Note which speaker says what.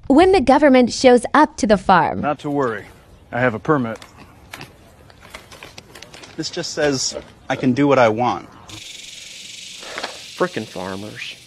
Speaker 1: when the government shows up to the farm.
Speaker 2: Not to worry. I have a permit.
Speaker 3: This just says I can do what I want.
Speaker 4: Frickin' farmers.